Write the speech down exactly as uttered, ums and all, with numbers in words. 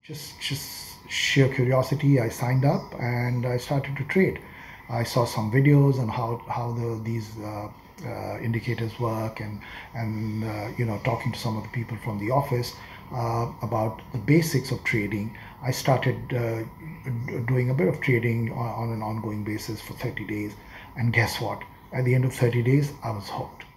Just, just sheer curiosity, I signed up and I started to trade. I saw some videos on how how the these uh, uh, indicators work, and and uh, you know, talking to some of the people from the office uh, about the basics of trading. I started uh, doing a bit of trading on, on an ongoing basis for thirty days, and guess what? At the end of thirty days, I was hooked.